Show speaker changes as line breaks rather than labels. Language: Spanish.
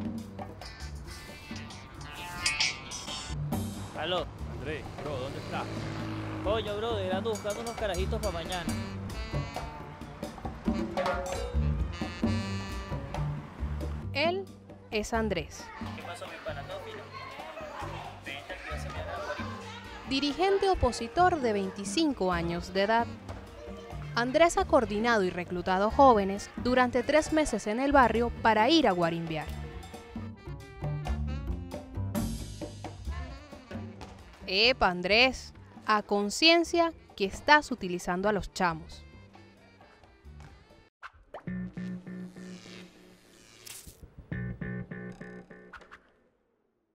Aló.
Andrés, bro, ¿dónde estás?
Coño, brother, ando buscando unos carajitos para mañana.
Él es Andrés,
¿Qué pasó, mi pana? ¿Todo fino? Vente aquí, vas a mirar a Guarito.
dirigente opositor de 25 años de edad. Andrés ha coordinado y reclutado jóvenes durante 3 meses en el barrio para ir a guarimbiar. Epa, Andrés, a conciencia que estás utilizando a los chamos.